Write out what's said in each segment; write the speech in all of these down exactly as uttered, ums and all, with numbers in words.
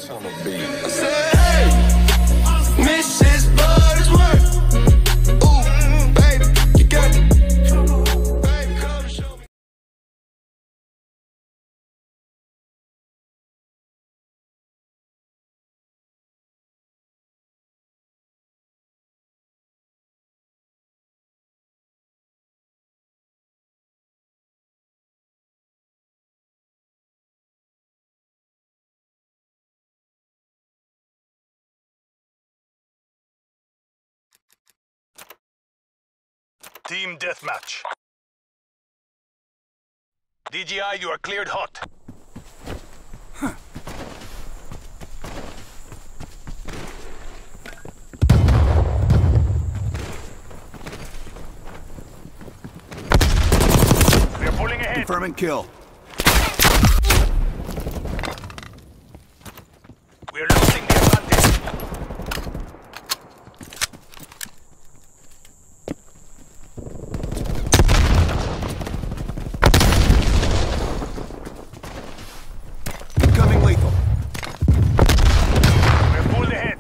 What's on the beat? I said, hey, Missus Buttersworth. Ooh, baby, you got it. Baby, come and show me. Team deathmatch. D J I, you are cleared hot. Huh. We are pulling ahead. Confirming kill. We are losing the advantage. Incoming lethal. We are pulled ahead.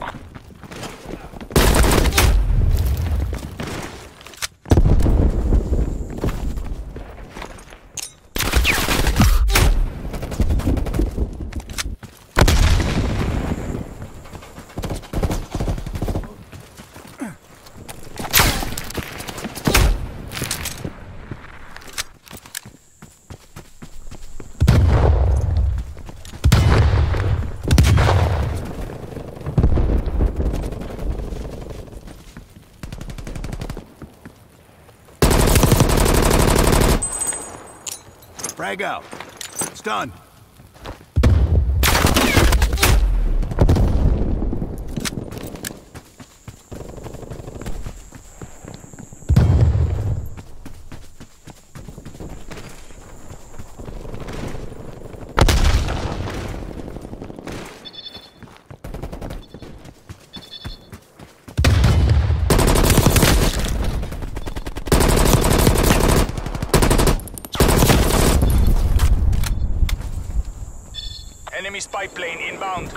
Frag out. Stun. Enemy spy plane inbound.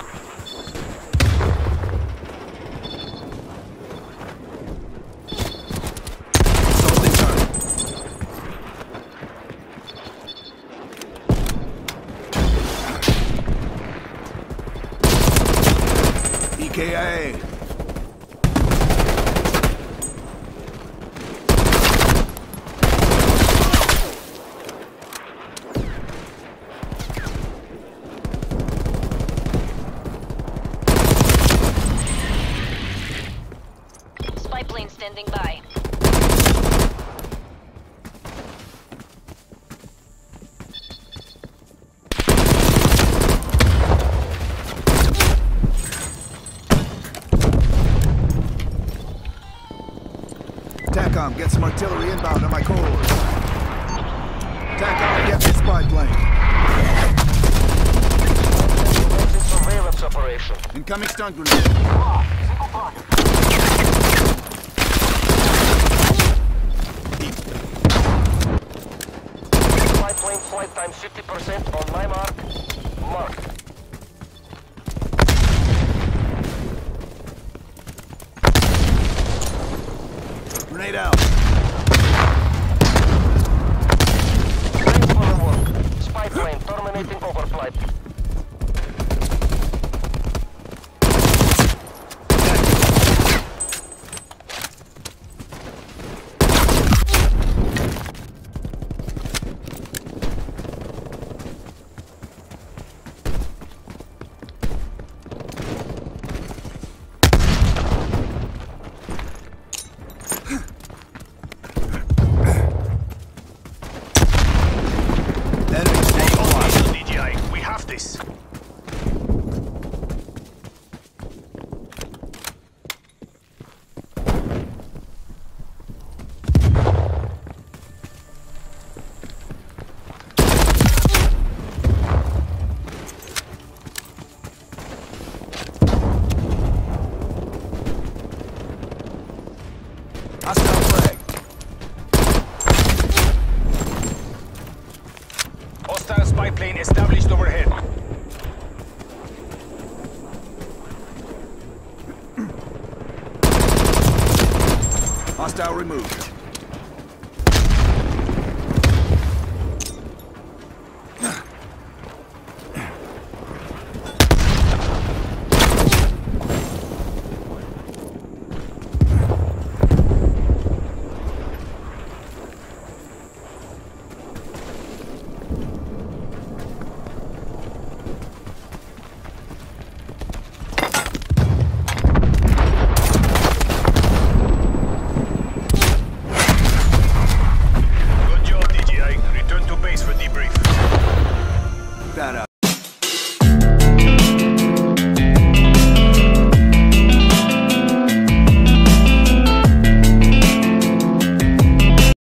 Assaulting target. E K I A. Spy plane standing by. TACOM, get some artillery inbound on my corridors. TACOM, get this spy plane. Surveillance operation. Incoming stun grenade. Spy plane flight time fifty percent on my mark. Mark. Grenade out. Plane for the work. Spy plane terminating overflight. Hostile removed.